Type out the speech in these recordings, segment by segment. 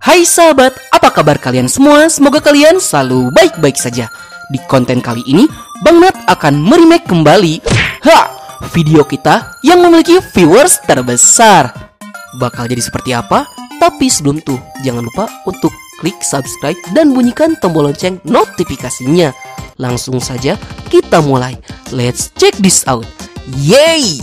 Hai sahabat, apa kabar kalian semua? Semoga kalian selalu baik-baik saja. Di konten kali ini, Bang Nat akan meremake kembali video kita yang memiliki viewers terbesar. Bakal jadi seperti apa? Tapi sebelum itu, jangan lupa untuk klik subscribe dan bunyikan tombol lonceng notifikasinya. Langsung saja kita mulai. Let's check this out. Yeay!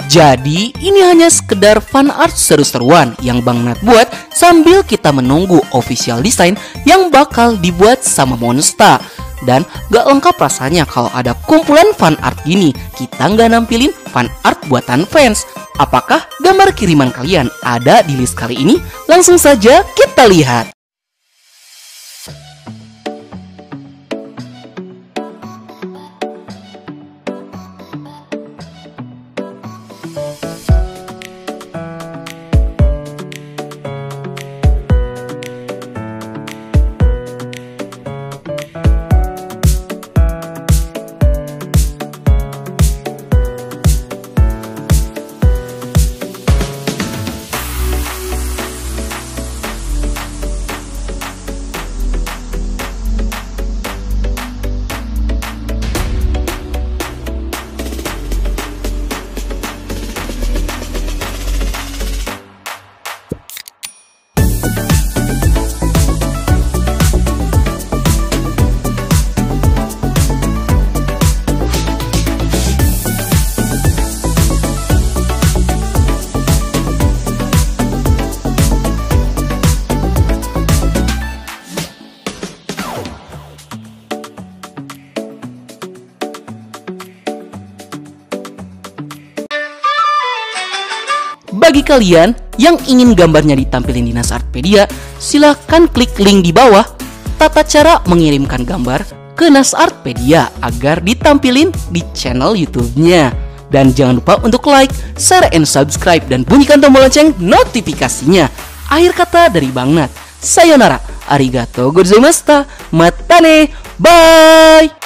Jadi ini hanya sekedar fan art seru-seruan yang Bang Nat buat sambil kita menunggu official design yang bakal dibuat sama Monsta. Dan gak lengkap rasanya kalau ada kumpulan fan art gini kita nggak nampilin fan art buatan fans. Apakah gambar kiriman kalian ada di list kali ini? Langsung saja kita lihat. Bagi kalian yang ingin gambarnya ditampilin di Nas Artpedia, silahkan klik link di bawah tata cara mengirimkan gambar ke Nas Artpedia agar ditampilin di channel YouTube-nya. Dan jangan lupa untuk like, share, and subscribe dan bunyikan tombol lonceng notifikasinya. Akhir kata dari Bang Nat, sayonara, arigatou gozaimashita, matane, bye!